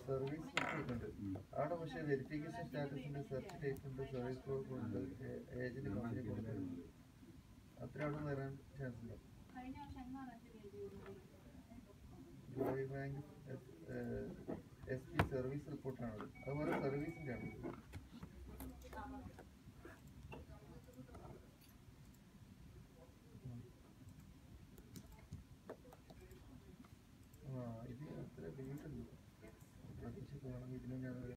Service book ഉണ്ട് അവിടെ. പക്ഷേ വെരിഫിക്കേഷൻ സ്റ്റാറ്റസിന്റെ സെർച്ച് ഡേറ്റ് ഉണ്ട്, സർവീസ് പ്രൂഫ് ഉണ്ട്, ഏജന്റ് കമ്പനി കൊടുക്കുന്നുണ്ട്. അത്ര അവിടെ വരാൻ ചാൻസ് ഇല്ല. ജോയ് ബാങ്ക്